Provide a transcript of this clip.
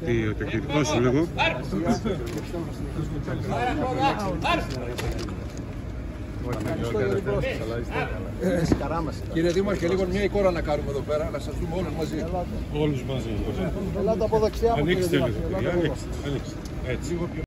Ο τεχνητικός σου λίγο. Κύριε Δήμαρχε, λίγο μια εικόνα να κάνουμε εδώ πέρα, να σας δούμε όλους μαζί. Όλους μαζί. Ελάτε από δεξιά μου. Ανοίξτε λίγο. Ανοίξτε. Έτσι.